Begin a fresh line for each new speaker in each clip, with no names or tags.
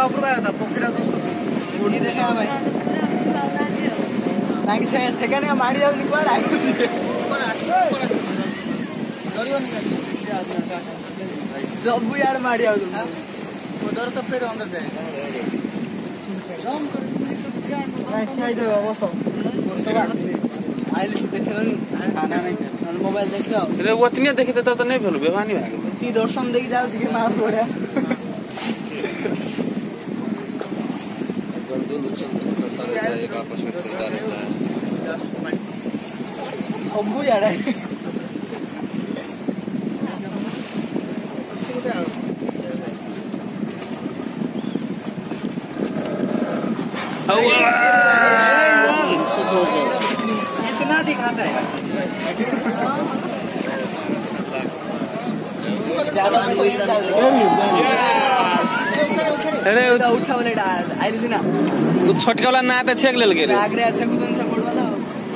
ऊपर आया था पोखरा तो
मुड़ी देखा भाई ताकि सेकंड का मारी जाओ निकल आई जब यार मारी आओ तुम
उधर तो फिर अंदर जाए जम कर सब क्या
खाई दो बस आइले से देखे खाना नहीं मोबाइल देखते हो
रे ओतने देखे तो नहीं भेल बेवानी भाग
ती दर्शन देखि जाऊ कि माफ पड़े
जल्दी नुकसान करता रहता है एक आपस में खेलता रहता है
अब यार
इतना दिखाता है
अरे
उठा वाले आइले दिन
वो छोटका वाला ना तो छेक लेल गेले
आगरे अच्छा कुदन से बोल वाला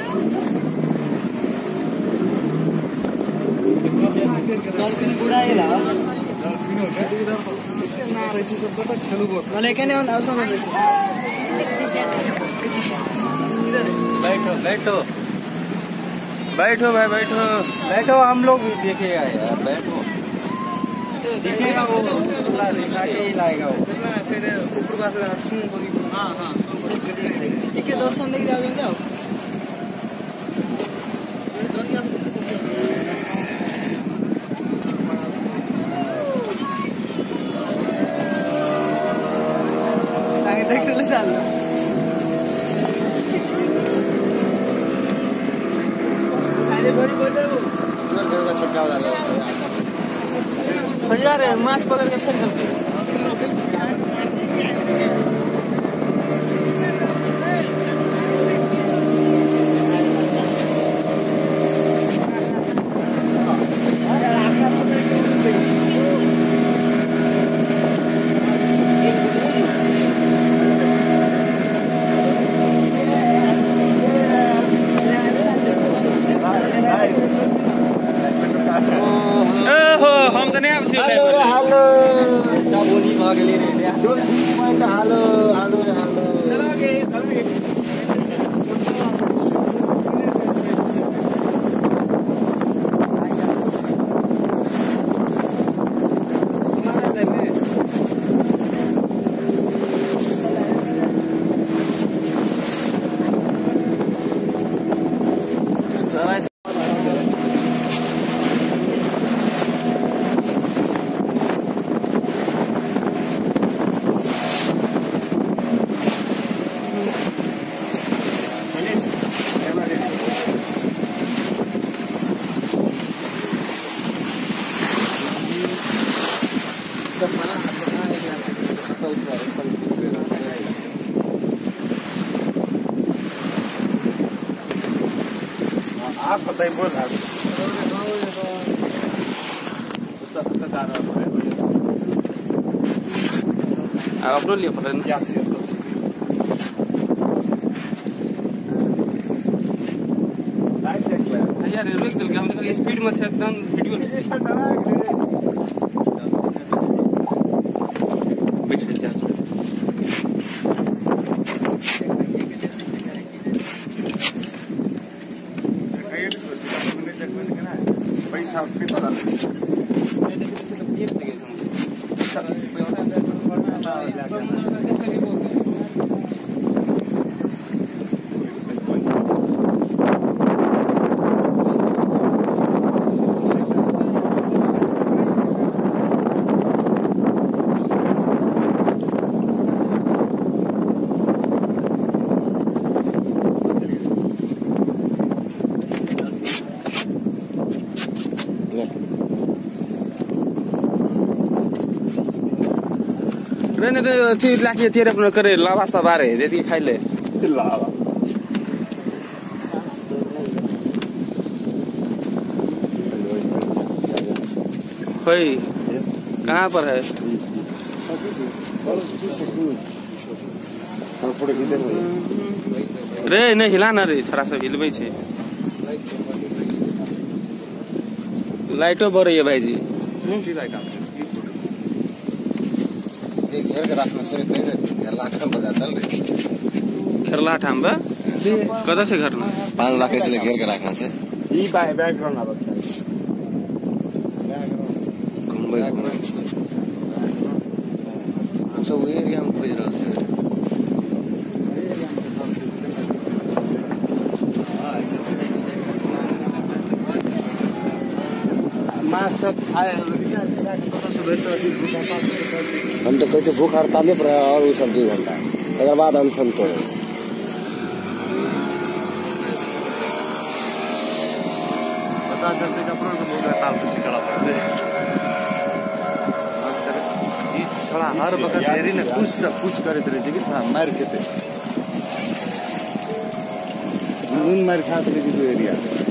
डॉल्फिन बुढ़ा है ला
ना रही सब तो खेलू बहुत
वाले कहने on also ना
बैठो बैठो बैठो भाई बैठो बैठो हम लोग भी देखेगा यार बैठो दिखेगा वो पूरा दिखा के ही लाएगा वो
ऊपर पास सुन करी हां हां
ठीक है दर्शन देख जाओ क्या ताकि देख ले चल सारे बड़ी बोल रहे हो
जोर का छोटा वाला
यार माछ पकड़ के फिर चलते हम तो नहीं अब
हेलो
सब बोली भाग ले रहे हैं
हेलो हेलो हेलो
आप पता ही बोल रहा अपने लिए पता नहीं यार रेलवे के हम स्पीड में से एकदम वीडियो
पैसा फिर
नहीं तो ठीक लाके तेरे अपने करे लावा सवारे दे दी खाई ले लावा भाई कहाँ पर है रे नहीं हिला ना रे थोड़ा सा हिलवे छे लाइटो बढ़ रही है भाई जी
घेर के राख्न सबै कहिले घेरला ठाम बजा चल रे
खेरला ठाम बा कता से घरना
5 लाख यसले घेर के राख्न छ
ई बैकग्राउंड अब
घुम्दै सब एरियामा खोजिरहेको छ
सब आए
हम तो कहते भूख हड़ताल पर और वो सब 2 घंटा अगर बाद अनशन तोड़े
पता चलते कपड़ों को भूख हड़ताल पर निकला पड़े थोड़ा हर वक्त देरी ने कुछ सब कुछ करते रहे कि थोड़ा मार के थे मार खा सके एरिया